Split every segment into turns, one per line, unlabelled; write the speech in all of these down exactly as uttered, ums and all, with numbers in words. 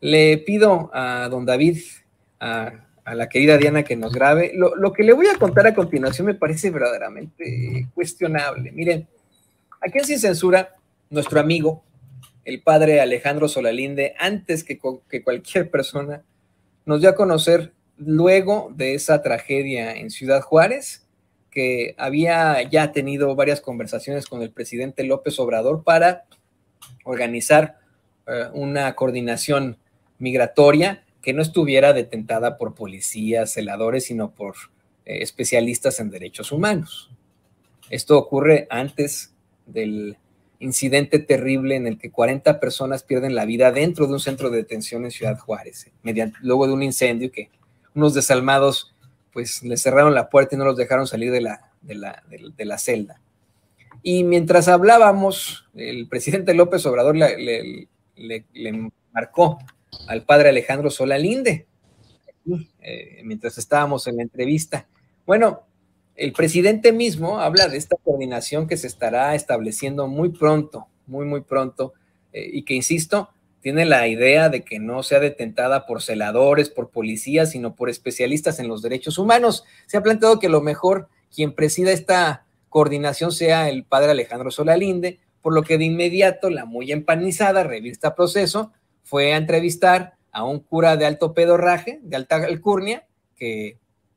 Le pido a don David, a, a la querida Diana, que nos grabe. Lo, lo que le voy a contar a continuación me parece verdaderamente cuestionable. Miren, aquí en Sin Censura, nuestro amigo, el padre Alejandro Solalinde, antes que, que cualquier persona, nos dio a conocer, luego de esa tragedia en Ciudad Juárez, que había ya tenido varias conversaciones con el presidente López Obrador para organizar uh, una coordinación migratoria que no estuviera detentada por policías, celadores, sino por eh, especialistas en derechos humanos. Esto ocurre antes del incidente terrible en el que cuarenta personas pierden la vida dentro de un centro de detención en Ciudad Juárez, eh, mediante, luego de un incendio que unos desalmados pues les cerraron la puerta y no los dejaron salir de la, de la, de, de la celda. Y mientras hablábamos, el presidente López Obrador le, le, le, le marcó al padre Alejandro Solalinde, eh, mientras estábamos en la entrevista. Bueno, el presidente mismo habla de esta coordinación que se estará estableciendo muy pronto, muy, muy pronto, eh, y que, insisto, tiene la idea de que no sea detentada por celadores, por policías, sino por especialistas en los derechos humanos. Se ha planteado que lo mejor quien presida esta coordinación sea el padre Alejandro Solalinde, por lo que de inmediato la muy empanizada revista Proceso fue a entrevistar a un cura de alto pedorraje, de alta alcurnia, que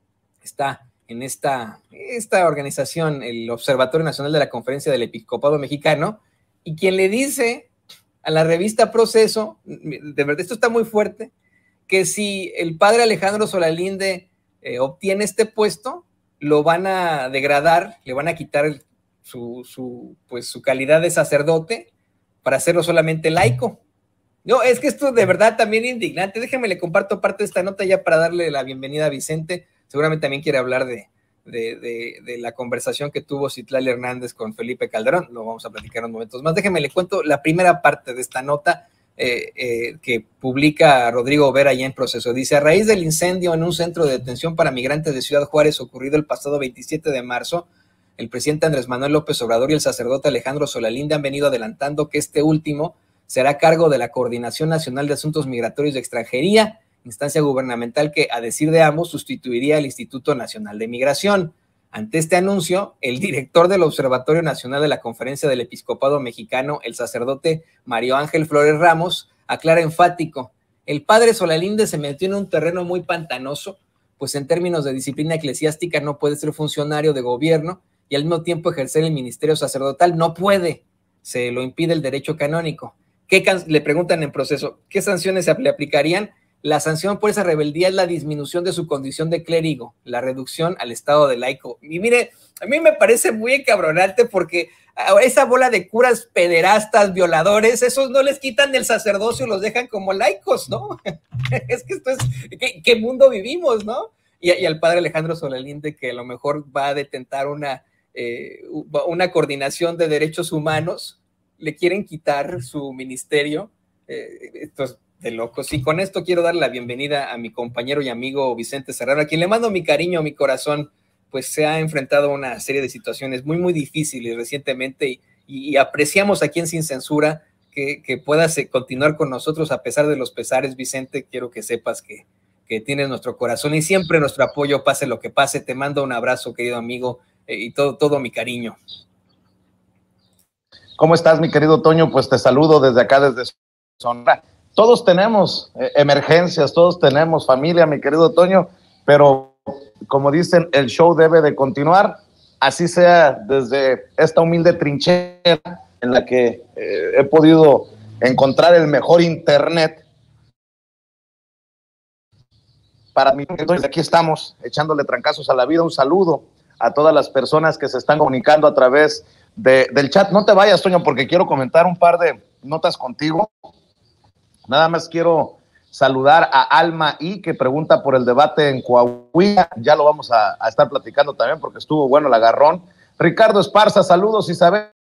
está en esta, esta organización, el Observatorio Nacional de la Conferencia del Episcopado Mexicano, y quien le dice a la revista Proceso, de verdad esto está muy fuerte, que si el padre Alejandro Solalinde eh, obtiene este puesto, lo van a degradar, le van a quitar el, su, su, pues, su calidad de sacerdote para hacerlo solamente laico. No, es que esto de verdad también es indignante. Déjenme le comparto parte de esta nota ya para darle la bienvenida a Vicente. Seguramente también quiere hablar de, de, de, de la conversación que tuvo Citlali Hernández con Felipe Calderón. Lo vamos a platicar en unos momentos más. Déjenme le cuento la primera parte de esta nota eh, eh, que publica Rodrigo Vera allá en Proceso. Dice: a raíz del incendio en un centro de detención para migrantes de Ciudad Juárez ocurrido el pasado veintisiete de marzo, el presidente Andrés Manuel López Obrador y el sacerdote Alejandro Solalinde han venido adelantando que este último será a cargo de la Coordinación Nacional de Asuntos Migratorios de Extranjería, instancia gubernamental que, a decir de ambos, sustituiría al Instituto Nacional de Migración. Ante este anuncio, el director del Observatorio Nacional de la Conferencia del Episcopado Mexicano, el sacerdote Mario Ángel Flores Ramos, aclara enfático: el padre Solalinde se metió en un terreno muy pantanoso, pues en términos de disciplina eclesiástica no puede ser funcionario de gobierno y al mismo tiempo ejercer el ministerio sacerdotal. No puede, se lo impide el derecho canónico. ¿Qué can- le preguntan en Proceso, ¿qué sanciones se le aplicarían? La sanción por esa rebeldía es la disminución de su condición de clérigo, la reducción al estado de laico. Y mire, a mí me parece muy encabronante porque a esa bola de curas pederastas, violadores, esos no les quitan del sacerdocio y los dejan como laicos, ¿no? Es que esto es, ¿qué, qué mundo vivimos, no? Y, y al padre Alejandro Solalinde, que a lo mejor va a detentar una, eh, una coordinación de derechos humanos, le quieren quitar su ministerio. Eh, esto es de locos. Y con esto quiero darle la bienvenida a mi compañero y amigo Vicente Serrano, a quien le mando mi cariño, mi corazón, pues se ha enfrentado a una serie de situaciones muy, muy difíciles recientemente y, y, y apreciamos aquí en Sin Censura que, que puedas continuar con nosotros a pesar de los pesares. Vicente, quiero que sepas que, que tienes nuestro corazón y siempre nuestro apoyo, pase lo que pase. Te mando un abrazo, querido amigo, eh, y todo, todo mi cariño.
¿Cómo estás, mi querido Toño? Pues te saludo desde acá, desde Sonora. Todos tenemos eh, emergencias, todos tenemos familia, mi querido Toño, pero como dicen, el show debe de continuar, así sea desde esta humilde trinchera en la que eh, he podido encontrar el mejor internet para mí. Entonces aquí estamos echándole trancazos a la vida. Un saludo a todas las personas que se están comunicando a través de, del chat. No te vayas, Toño, porque quiero comentar un par de notas contigo. Nada más quiero saludar a Alma I, que pregunta por el debate en Coahuila. Ya lo vamos a, a estar platicando también porque estuvo bueno el agarrón. Ricardo Esparza, saludos, Isabel